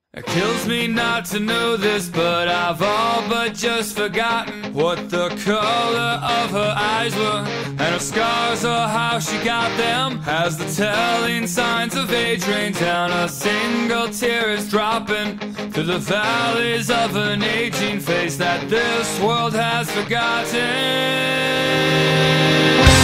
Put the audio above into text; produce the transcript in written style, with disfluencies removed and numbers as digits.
It kills me not to know this, but I've all but just forgotten what the color of her eyes were, and her scars or how she got them. As the telling signs of age rain down, a single tear is dropping through the valleys of an aging face that this world has forgotten.